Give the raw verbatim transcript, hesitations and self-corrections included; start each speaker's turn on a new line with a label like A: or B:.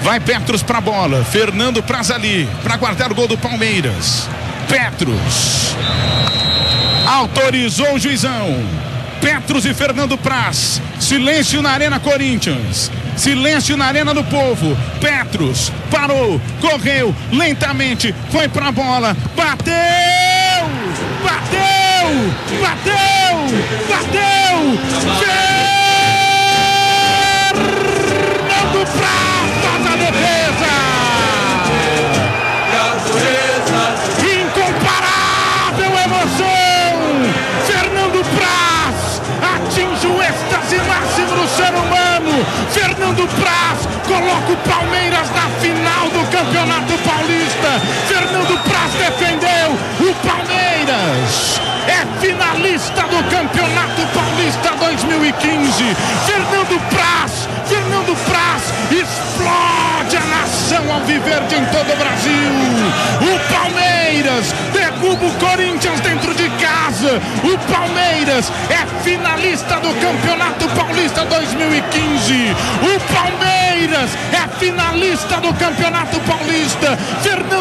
A: Vai Petros pra bola. Fernando Praz ali para guardar o gol do Palmeiras. Petros autorizou o juizão. Petros e Fernando Praz. Silêncio na Arena Corinthians. Silêncio na Arena do Povo. Petros parou, correu lentamente, foi pra bola, bateu! Bateu! Bateu! Bateu! Fernando Praz faz a defesa! Incomparável emoção! Fernando Praz atinge o êxtase máximo do ser humano. Fernando Praz coloca o Palmeiras na final do Campeonato Paulista. Fernando Praz defendeu o Palmeiras. É finalista do Campeonato Paulista dois mil e quinze. Fernando Praz, Fernando Praz explode a nação alviverde em todo o Brasil. O Palmeiras derruba o Corinthians dentro de casa. O Palmeiras é finalista do Campeonato Paulista dois mil e quinze. O Palmeiras é finalista do Campeonato Paulista. Fernando